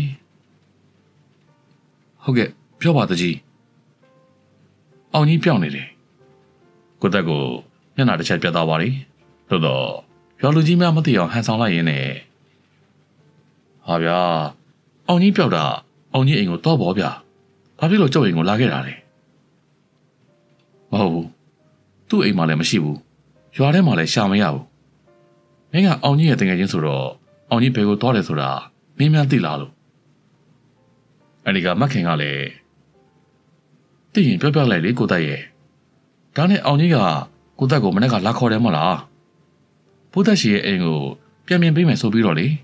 ဟုတ်ကဲ့ပြောပါတကြီးအောင်ကြီးပြောင်းနေတယ်ကိုတက်ကိုမျက်နှာတစ်ချက်ပြတ်သွားပါလေသို့တော့ရွာလူကြီးများမသိအောင်ဟန်ဆောင်လိုက်ရင်းနဲ့ဟာဗျာအောင်ကြီးပြောက်တာအောင်ကြီးအိမ်ကိုတော့ပေါ်ဗျာဘာဖြစ်လို့ကျုပ်အိမ်ကိုလာခဲ့တာလဲမဟုတ်ဘူးသူ့အိမ်မှာလည်းမရှိဘူးရွာထဲမှာလည်းရှာမရဘူးမင်းကအောင်ကြီးရဲ့တငယ်ချင်းဆိုတော့အောင်ကြီးဘယ်ကိုသွားတယ်ဆိုတာမင်းများသိလားလို့အဲ့ဒီကမခင်ကလည်းသိရင်ပြောပြလိုက်လေကိုတက်ရဲ့ဒါနဲ့အောင်ကြီးကကိုတက်ကိုမနေ့ကလာခေါ်တယ်မဟုတ်လားဘုဒ္ဓရှိရဲ့အိမ်ကိုပြန်ပြင်ပေးမယ်ဆိုပြီးတော့လေ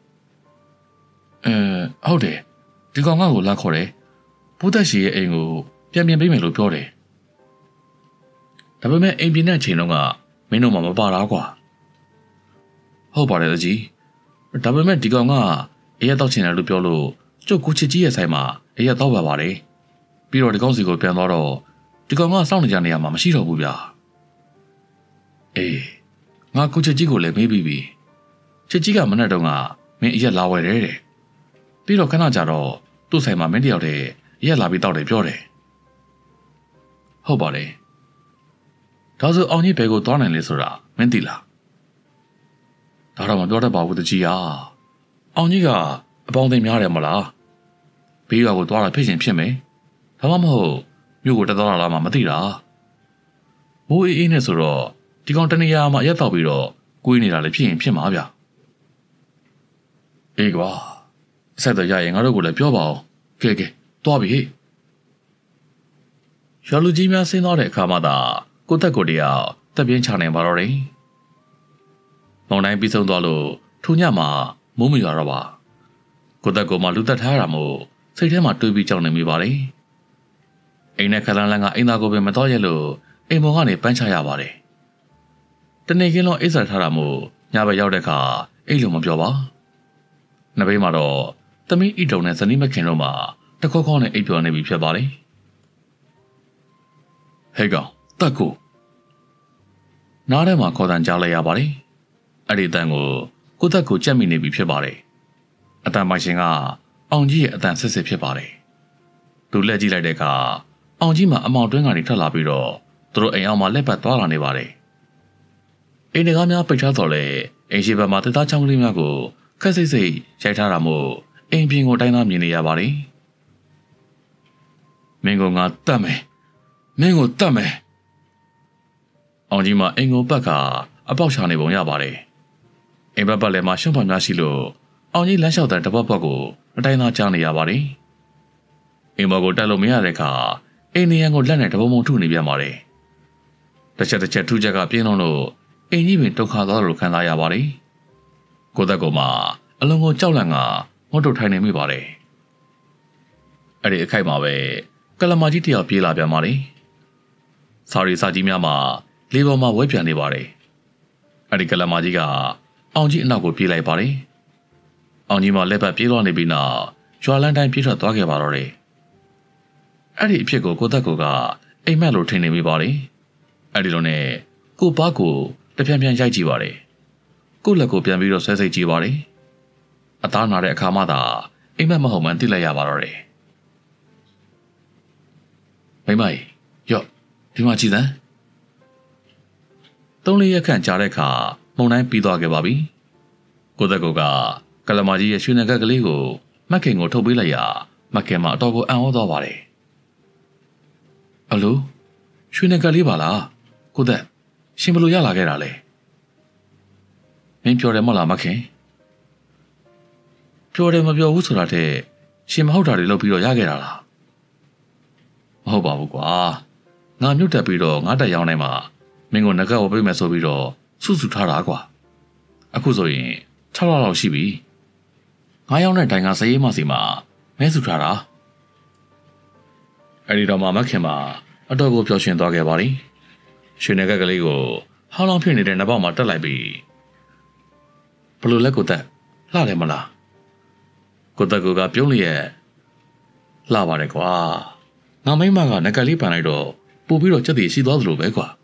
အဲဟုတ်တယ်ဒီကောင်ကကိုလာခေါ်တယ်ဘုဒ္ဓရှိရဲ့အိမ်ကိုပြန်ပြင်ပေးမယ်လို့ပြောတယ်ဒါပေမဲ့အိမ်ပြင်တဲ့ချိန်တုန်းကမင်းတို့မှမပါတာကွာဟုတ်ပါတယ်တကြီးဒါပေမဲ့ဒီကောင်ကအေးရတော့ချင်တယ်လို့ပြောလို့ကျုပ်ကိုချစ်ကြီးရဲ့ဆိုင်မှာအေးရတော့ပါပါတယ်ပြီးတော့ဒီကောင်စီကိုပြန်သွားတော့ဒီကောင်ကစောင့်နေကြနေရမှာမရှိတော့ဘူးဗျာအေးငါကိုချစ်ကြီးကိုလည်းမေးပြီးပြီချစ်ကြီးကမနေ့တုန်းကမင်းအေးရလာဝယ်တယ်တဲ့ပြီးတော့ခဏကြာတော့သူ့ဆိုင်မှာမင်းတယောက်တည်းအေးရလာပြီးတောက်တယ်ပြောတယ်ဟုတ်ပါတယ်ဒါဆိုအောင်ကြီးဘယ်ကိုသွားနိုင်လဲဆိုတာမင်းသိလားဒါတော့မပြောတတ်ပါဘူးတကြီးอ่ะအောင်ကြီးကအပေါင်းအသင်းများတယ်မလားဘေးရွာကိုသွားတာဖြစ်ရင်ဖြစ်မယ်ဒါမှမဟုတ်မြို့ကိုတက်သွားတာမှမသိတာမိုးအေးအေးနဲ့ဆိုတော့ဒီကောင်တနေရာမှာရက်တော့ပြီးတော့ကိုင်းနေတာလည်းဖြစ်ရင်ဖြစ်မှာဗျအေးကွာအဆက်တော့ရရင်ငါတို့ကိုလည်းပြောပါအောင်ကဲကဲသွားပြီဟေ့ရွာလူကြီးများဆင်းသွားတဲ့အခါမှသာကိုတက်ကိုတယောက်တက်ပြင်းချနိုင်ပါတော့တယ်။မောင်တိုင်းပြီးဆုံးသွားလို့ထူညမှာမိုးမရွာတော့ပါ။ကိုတက်ကိုမှလူတက်ထားရတာမို့စိတ်ထဲမှာတွေးပြီးကြောက်နေမိပါလေ။အိမ်နဲ့ခလန်းလန်းကအိမ်သားကိုပဲမတော်ရလို့အိမ်ပေါ်ကနေပန်းချရပါတယ်။တနေ့ကင်းလုံးအိတ်ဆက်ထားတာမို့ညဘက်ရောက်တဲ့အခါအိတ်လုံးမပြောပါ။နှစ်ဘေးမှာတော့သမီးဣတုံနဲ့ဇနီးမခင်တို့မှတခေါက်ခေါက်နဲ့အိတ်ပြောနေပြီဖြစ်ပါလေ။ဟဲ့ကောင်တက်ကိုနားထဲမှာခေါ်တန်ကြားလိုက်ရပါတယ်။အဲ့ဒီတန်ကိုကိုတက်ကိုကြက်မိနေပြီဖြစ်ပါတယ်။အတန်မိုင်ရှင်ကအောင်ကြီးရဲ့အတန်ဆစ်ဆစ်ဖြစ်ပါတယ်။သူလက်ကြည့်လိုက်တဲ့အခါအောင်ကြီးမှာအမောင်တွင်းကနေထွက်လာပြီးတော့သူတို့အိမ်အောင်မှာလက်ပတ်သွားလာနေပါတယ်။အိမ်တကားများပိတ်ထားတော့လေအိမ်ရှိဘက်မှာတသားချောင်းကလေးများကိုခက်စိတ်စိတ်ရိုက်ထားတာမို့အိမ်ပြင်ကိုတိုင်းသားမြင်နေရပါတယ်။မင်းကငါတတ်မယ်။မင်းကိုတတ်မယ်။အောင်ကြီးမှာအင်ကိုပတ်ကအပေါက်ချနေပုံရပါတယ်။အိမ်ဘက်ပတ်လည်းမှာရှုံးပါများရှိလို့အောင်ကြီးလမ်းလျှောက်တဲ့တပတ်ပတ်ကိုအတိုင်းသားကြားနေရပါတယ်။အိမ်ဘော်ကိုတက်လို့မရတဲ့အခါအိမ်နေရန်ကိုလက်နဲ့တပုံပုံထုနေပြန်ပါတယ်။တစ်ချက်တစ်ချက်ထူးချက်ကပြင်းလုံးလို့အိမ်ကြီးပင်ဒုက္ခသွားလို့ခံစားရပါတယ်။ကိုသက်ကောင်မှာအလုံးကိုကြောက်လန့်ကငုတ်တုတ်ထိုင်နေမိပါတယ်။အဲ့ဒီအခိုက်မှာပဲကလမာကြီးတယောက်ပြေးလာပြန်ပါတယ်။စာရီစာကြီးများမှာလေပေါ်မှာဝဲပြန်နေပါတယ်။အဲ့ဒီကလမာကြီးကအောင်ကြီးအနောက်ကိုပြေးလိုက်ပါတယ်။အောင်ကြီးမှလက်ပတ်ပြေးသွားနေပြီးနောက်ရွာလန်းတိုင်းပြေးထွက်သွားခဲ့ပါတော့တယ်။အဲ့ဒီအဖြစ်ကိုကိုသက်ကိုကအိမ်မက်လို့ထင်နေမိပါတယ်။အဲ့ဒီလိုနဲ့ကိုပါကိုတပြန်ပြန်ရိုက်ကြည့်ပါတယ်။ကိုလက်ကိုပြန်ပြီးတော့ဆွဲစိတ်ကြည့်ပါတယ်။အသားနာတဲ့အခါမှသာအိမ်မက်မဟုတ်မှန်းသိလိုက်ရပါတော့တယ်။မိမကြီးရော့ဒီမှာကြည့်စမ်းသုံးလေးရက်ခန့်ကြာတဲ့အခါမုံတိုင်းပြီးသွားခဲ့ပါပြီ။ကိုသက်ကိုကကလမာကြီးရဲ့ရွှေနဂတ်ကလေးကိုမက်ခင်ကိုထုတ်ပေးလိုက်ရာမက်ခင်မှာအတော်ကိုအံ့ဩသွားပါတယ်။အလိုရွှေနဂတ်လေးပါလားကိုသက်ရှင်ဘလို့ရလာခဲ့တာလဲ။မင်းပြောတယ်မဟုတ်လားမက်ခင်။ပြောတယ်မပြောဘူးဆိုတာတဲ့ရှင်မဟုတ်တာတွေလုပ်ပြီးတော့ရခဲ့တာလား။မဟုတ်ပါဘူးကွာ။ငါမြုပ်တက်ပြီးတော့ငါတက်ရောက်နေမှာမင်းကိုငကတ်ဝပေးမယ်ဆိုပြီးတော့စုစုထားတာကွာအခုဆိုရင်၆လလောက်ရှိပြီငါးယောက်နဲ့တိုင်ကစရေးမစီမှာမဲစုထားတာအဲ့ဒီတော့မှမခင်မှာအတော်ကိုပျော်ရွှင်သွားခဲ့ပါလိရွှေငကတ်ကလေးကိုဟောင်းလောင်းဖြစ်နေတဲ့နှပေါက်မှာတက်လိုက်ပြီးဘလို့လက်ကိုတက်လှတယ်မလားကိုတက်ကိုကပြုံးလျက်လှပါတယ်ကွာငါမိမကငကတ်လေးပန်လိုက်တော့ပို့ပြီးတော့ကြက်တည်ရှိသွားသလိုပဲကွာ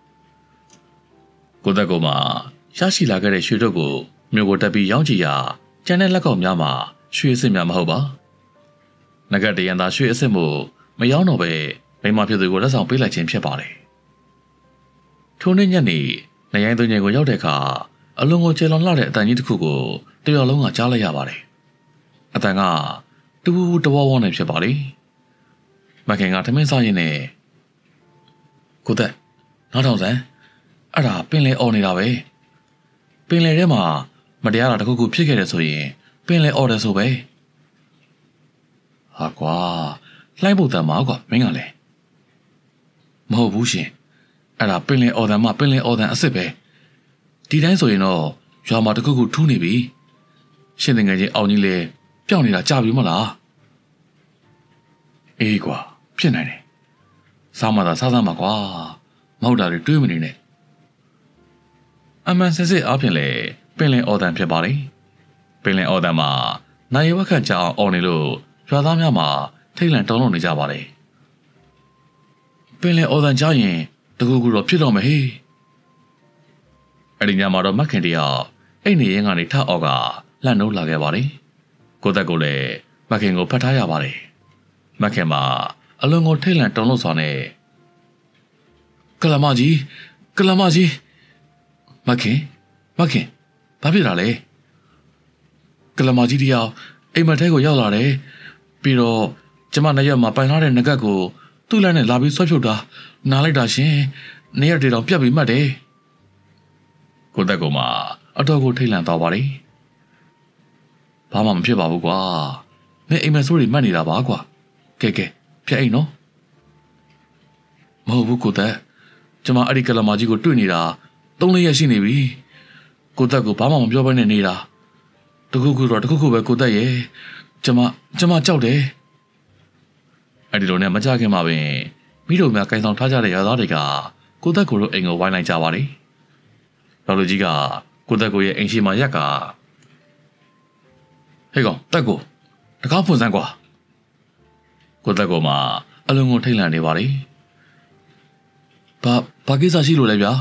ကိုသက်ကိုမှရရှိလာခဲ့တဲ့ရွှေထုတ်ကိုမြို့ကိုတက်ပြီးရောင်းကြည့်ရာကျန်တဲ့လက်ကောက်များမှာရွှေအစ်စ်များမဟုတ်ပါငကတ်တရံသာရွှေအစ်စ်မို့မရောင်းတော့ပဲမိမဖြစ်သူကိုလက်ဆောင်ပေးလိုက်ခြင်းဖြစ်ပါတယ်ထိုနေ့ညနေနေရိုင်းသွင်းချိန်ကိုရောက်တဲ့အခါအလုံးကိုကျေလွန်လှတဲ့အတန်ကြီးတစ်ခုကိုတရော်လုံးကကြားလိုက်ရပါတယ်အတန်ကတူးတဝဝနဲ့ဖြစ်ပါလေမခင်ကထမင်းစားရင်နဲ့ကိုသက်နောက်ထောင်စံအဲ့ဒါပင်လေអော်နေတာပဲပင်လေထဲမှာမတရားတာတခုခုဖြစ်ခဲ့တယ်ဆိုရင်ပင်လေអော်တယ်ဆိုပဲဟာကွာလှိုင်းပုတ်တံမှာကွာမင်းကလည်းမဟုတ်ဘူးရှင်အဲ့ဒါပင်လေអော်တံမှာပင်လေអော်တံအစ်စ်ပဲဒီတိုင်းဆိုရင်တော့ရွာမှာတခုခုထူးနေပြီရှင်တငယ်ချင်းအောင်ကြီးလေပျောက်နေတာကြာပြီမလားအေးကွာဖြစ်နိုင်တယ်စားမသာစားစားမှာကွာမဟုတ်တာတွေတွေးမနေနဲ့အမှန်စစ်စစ်အားဖြင့်လေပင်လယ်အော်တန်ဖြစ်ပါလေပင်လယ်အော်တန်မှာနိုင်ဝက်ခန့်ကြာအောင်အော်နေလို့ရွာသားများမှာထိတ်လန့်တုန်လှုပ်နေကြပါလေပင်လယ်အော်တန်ကြားရင်တကူကူတော့ဖြစ်တော့မယ်ဟေးအဲ့ဒီညမှာတော့မက်ခင်တယောက်အိတ်နေရင်ကနေထအော်ကလှန့်နှုတ်လာခဲ့ပါလေကိုသက်ကိုလည်းမက်ခင်ကိုဖတ်ထားရပါတယ်မက်ခင်မှာအလွန်ကိုထိတ်လန့်တုန်လှုပ်စွာနဲ့ကလမကြီးကလမကြီးမခင်မခင်ဘာဖြစ်တာလဲကလမကြီးတယောက်အိမ်မက်ထဲကိုရောက်လာတယ်ပြီးတော့ကျမနှစ်ရက်မှာပိုင်ထားတဲ့ငကတ်ကိုသူ့လက်နဲ့လာပြီးဆွဲဖြုတ်တာနားလိုက်တာရှင်နေရက်တွေတော့ပြတ်ပြီးမှတ်တယ်ကိုသက်ကောင်မအတော်ကိုထိတ်လန့်သွားပါလေဘာမှမဖြစ်ပါဘူးကွာမင်းအိမ်မက်ဆိုးတွေမှတ်နေတာပါကွာကဲကဲဖျက်အိမ်နော်မဟုတ်ဘူးကိုသက်ကျမအဲ့ဒီကလမကြီးကိုတွေ့နေတာသုံးလေးရက်ရှိနေပြီကိုသက်ကိုဘာမှမပြောဘဲနဲ့နေတာတခုခုတော့တခုခုပဲကိုသက်ရဲ့ကျမကျမကြောက်တယ်အဲ့ဒီလိုနဲ့မကြခင်မှာပင်မိတို့များကင်ဆောင်ထားကြတဲ့ရာသားတွေကကိုသက်ကိုတို့အိမ်ကိုဝိုင်းလိုက်ကြပါလေတော်လူကြီးကကိုသက်ကိုရဲ့အိမ်ရှိမှရက်ကဟေးကောင်တက်ကိုတကားဖွင့်စမ်းကွာကိုသက်ကိုမှအလုံးကိုထိတ်လန့်နေပါလေဘာဘာကိစ္စရှိလို့လဲဗျာ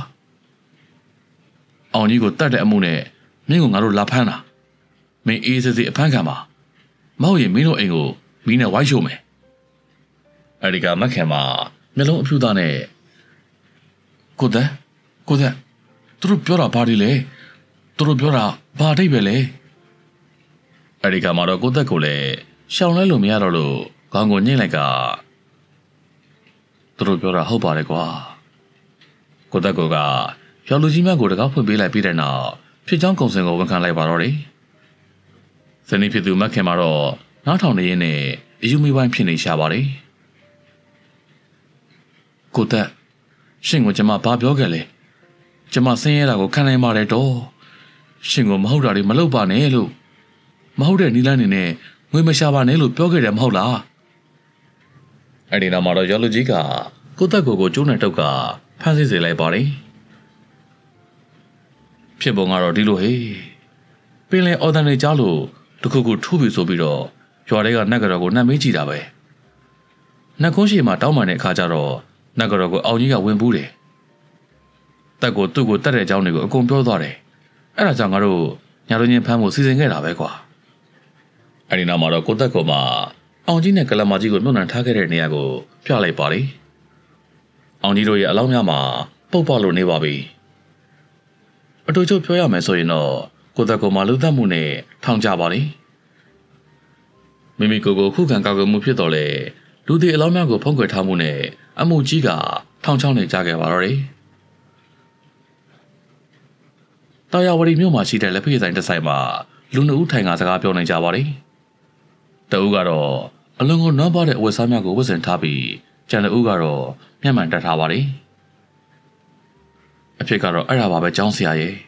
အောင်ကြီးကိုတတ်တဲ့အမှုနဲ့မင်းကငါတို့လာဖမ်းတာမင်းအေးစစ်စစ်အဖမ်းခံပါမဟုတ်ရင်မင်းတို့အိမ်ကိုမီးနဲ့ဝိုင်းရှို့မယ်အဲ့ဒီကမက်ခင်မှာမျက်လုံးအဖြူသားနဲ့ကိုသက်ကိုသက်သူတို့ပြောတာဘာတွေလဲသူတို့ပြောတာဘာအဓိပ္ပာယ်လဲအဲ့ဒီကမှာတော့ကိုသက်ကိုလည်းရှောင်လဲလို့မရတော့လို့ခေါင်းကိုညှိလိုက်ကသူတို့ပြောတာဟုတ်ပါတယ်ကွာကိုသက်ကိုကရောင်လူကြီးများကိုတကားဖွင့်ပေးလိုက်ပြီးတဲ့နောက်ဖြစ်ချောင်းကုံစင်ကိုဝန်ခံလိုက်ပါတော့တယ်ဇနီးဖြစ်သူမက်ခင်မှာတော့နောက်ထောင်နေရင်းနဲ့အယူမီပိုင်းဖြစ်နေရှာပါတယ်ကိုသက်ရှင်ကိုကျမဘာပြောခဲ့လဲကျမဆင်းရဲတာကိုခံနိုင်ပါတယ်တော့ရှင်ကိုမဟုတ်တာတွေမလုပ်ပါနဲ့လို့မဟုတ်တဲ့နီလန်းနေနဲ့ငွေမရှာပါနဲ့လို့ပြောခဲ့တယ်မဟုတ်လားအဲ့ဒီနောက်မှာတော့ရောင်လူကြီးကကိုသက်ကိုကိုကျိုးနဲ့တုတ်ကဖမ်းဆီးစေလိုက်ပါတယ်ဖြစ်ပုံကတော့ဒီလိုဟေးပင်လယ်အော်တန်တွေကြားလို့တခုခုထူးပြီဆိုပြီးတော့ရွာတွေကနတ်ကတော်ကိုနှက်မေးကြည့်တာပဲနတ်ကုန်းရှိမှာတောင်းပန်တဲ့အခါကျတော့နတ်ကတော်ကိုအောင်ကြီးကဝင်ပူးတယ်တက်ကိုသူ့ကိုတတ်တဲ့အကြောင်းတွေကိုအကုန်ပြောသွားတယ်အဲ့ဒါကြောင့်ငါတို့ညာတို့ချင်းဖမ်းဖို့စီစဉ်ခဲ့တာပဲကွာအဲ့ဒီနောက်မှာတော့ကိုတက်ကိုမှအောင်ကြီးနဲ့ကလမကြီးကိုမြုပ်နှံထားခဲ့တဲ့နေရာကိုပြလိုက်ပါလေအောင်ကြီးတို့ရဲ့အလောင်းများမှာပုတ်ပေါက်လို့နေပါပြီအတူတူပြောရမယ်ဆိုရင်တော့ကိုသက်ကိုမှလူသက်မှုနဲ့ထောင်ကြပါလေမိမိကိုယ်ကိုခုခံကာကွယ်မှုဖြစ်တော်လေလူတွေအလောင်းများကိုဖုံးကွယ်ထားမှုနဲ့အမှုကြီးကထောင်ချောင်းနေကြခဲ့ပါတော့တယ်တာယာဝတီမြို့မှာရှိတဲ့လက်ဖက်ရည်ဆိုင်တစ်ဆိုင်မှာလူနှစ်ဦးထိုင်ကစကားပြောနေကြပါလေတဦးကတော့အလုံးကိုနွမ်းပါတဲ့အဝတ်စားများကိုဝတ်ဆင်ထားပြီးကျန်တဲ့ဦးကတော့မျက်မှန်တက်ထားပါလေအဖြစ်ကတော့အဲ့ဒါပါပဲចောင်းဆရာရဲ့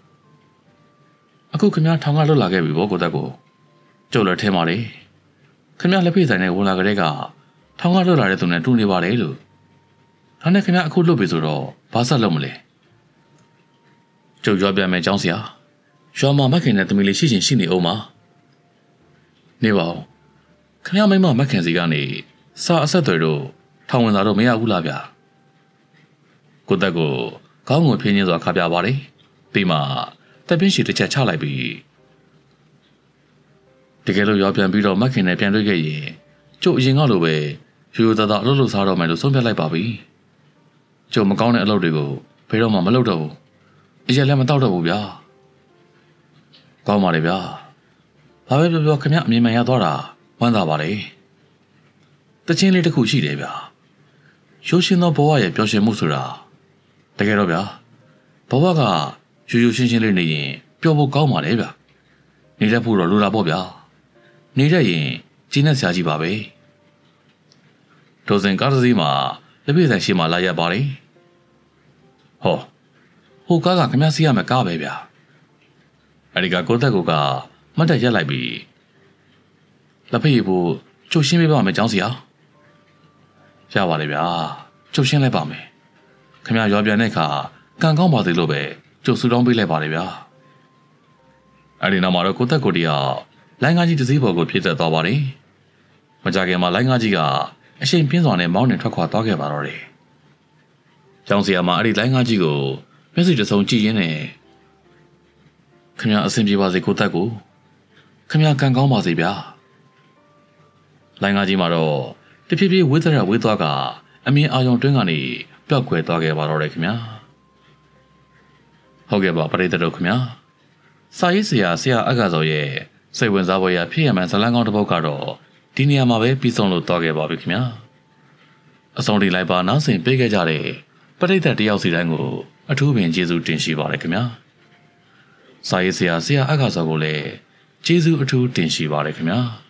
အခုခင်ဗျားထောင်ကလွတ်လာခဲ့ပြီဗောကိုသက်ကိုကျုပ်လည်းထဲမှာလေခင်ဗျားလက်ဖေးဆိုင်နဲ့ဝင်လာကြတဲ့ကထောင်ကလွတ်လာတဲ့သူနဲ့တူနေပါလေလို့ဒါနဲ့ခင်ဗျားအခုလွတ်ပြီဆိုတော့ဘာဆက်လုပ်မလဲကျုပ်ရွာပြန်မယ်ចောင်းဆရာရွာမှာမခင်တဲ့သမီးလေးရှိချင်းရှိနေအောင်ပါနေပါဦးခင်ဗျားမိမမခင်စီကနေစာအဆက်တွေတော့ထောင်ဝင်လာတော့မရဘူးလားဗျာကိုသက်ကိုကောင်းငွေဖြင်းချင်းစွာခါပြပါတယ်ပြီးမှတပ်ပင်းရှိတစ်ချက်ချလိုက်ပြီးတကယ်လို့ရွာပြန်ပြီးတော့မခင်နဲ့ပြန်တွေ့ခဲ့ရင်ကျုပ်အရင်ကလိုပဲရိုးရိုးသားသားအလုပ်လုပ်စားတော့မယ်လို့ဆုံးဖြတ်လိုက်ပါပြီကျုပ်မကောင်းတဲ့အလုပ်တွေကိုဘယ်တော့မှမလုပ်တော့ဘူးအရက်လည်းမတောက်တော့ဘူးဗျာကောင်းပါလေဗျာဘာပဲပြောပြောခင်ဗျအမြင်မှန်ရသွားတာဝမ်းသာပါလေတချင်းလေးတစ်ခုရှိတယ်ဗျာရိုးရှင်းသောဘဝရဲ့ပျော်ရွှင်မှုဆိုတာတကယ်တော့ဗျာဘဝကရိုးရိုးရှင်းရှင်းလေးနေရင်ပျော်ဖို့ကောင်းပါလေဗျာနေတတ်ဖို့တော့လိုတာပေါ့ဗျာနေတတ်ရင်ကျင်းနဲ့ဆရာကြီးပါပဲဒိုဇင်ကားတစ်စီးမှာလက်ပြဆိုင်ရှိမှလာရပါတယ်ဟောဟိုကားကခမစီရမယ်ကားပဲဗျာအဲ့ဒီကကိုသက်ကိုကမတ်တက်ရက်လိုက်ပြီးလက်ဖေးဖို့ချုပ်ရှင်းပေးပါမယ်ကျောင်းစီဟာရပါလေဗျာချုပ်ရှင်းလိုက်ပါမယ်ခမရွာပြန်တဲ့အခါကံကောင်းပါသေးလို့ပဲကျုပ်ဆူတောင်းပေးလိုက်ပါလေဗျာအဲ့ဒီနောက်မှာတော့ကိုသက်ကိုတယောက်လိုင်းကားကြီးတစ်စီးပေါ်ကိုပြေးသက်သွားပါတယ်မကြခင်မှာလိုင်းကားကြီးကအရှိန်ပြင်းစွာနဲ့မောင်းနှင်ထွက်ခွာသွားခဲ့ပါတော့တယ်ကျောင်းစီဟာမှာအဲ့ဒီလိုင်းကားကြီးကိုမျက်စိတစ်စုံကြည့်ရင်းနဲ့ခမအဆင်ပြေပါစေကိုသက်ကိုခမကံကောင်းပါစေဗျာလိုင်းကားကြီးမှာတော့တဖြည်းဖြည်းဝေးသရဝေးသွားကအမြင်အာရုံတွင်းကနေပျောက်ကွယ်သွားခဲ့ပါတော့တယ်ခင်ဗျာဟုတ်ကဲ့ပါပရိသတ်တို့ခင်ဗျာစာရေးဆရာဆရာအက္ခစောရဲ့စိတ်ဝင်စားဖွယ်ရာဖြစ်ရမှန်ဇလန်းကောင်းတစ်ပုဒ်ကတော့ဒီနေရာမှာပဲပြီးဆုံးလို့သွားခဲ့ပါပြီခင်ဗျာအဆုံးထိလိုက်ပါနားဆင်ပေးခဲ့ကြတဲ့ပရိသတ်တယောက်စီတိုင်းကိုအထူးပင်ကျေးဇူးတင်ရှိပါတယ်ခင်ဗျာစာရေးဆရာဆရာအက္ခစောကိုလည်းကျေးဇူးအထူးတင်ရှိပါတယ်ခင်ဗျာ